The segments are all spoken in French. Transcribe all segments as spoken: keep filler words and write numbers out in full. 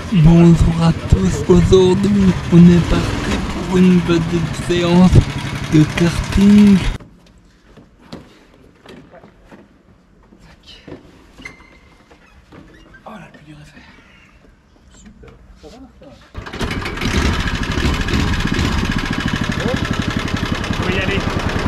Bonjour à tous, aujourd'hui on est parti pour une petite séance de karting. Oh la pluie est faite. Super, ça va là? On va y aller.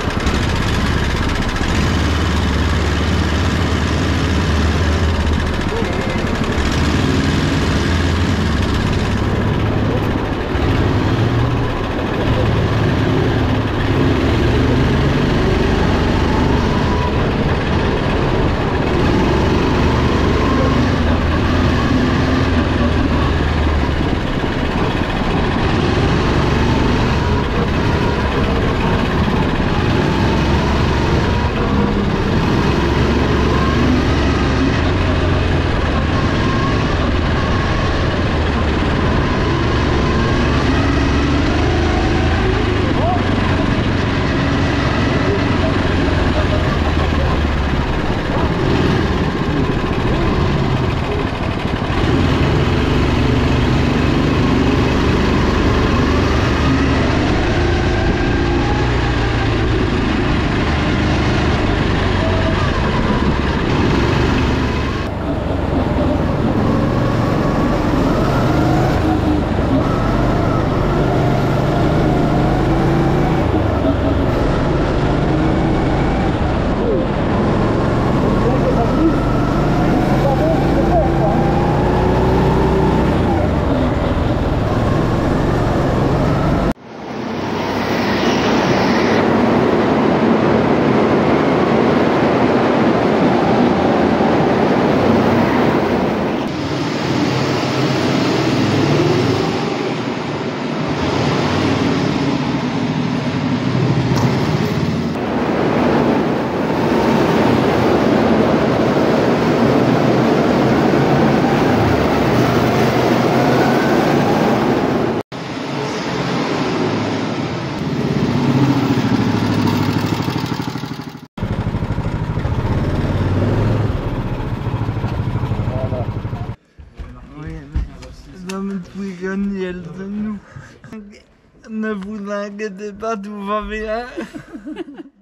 Vous gagnez de nous. Ne vous inquiétez pas, tout va bien.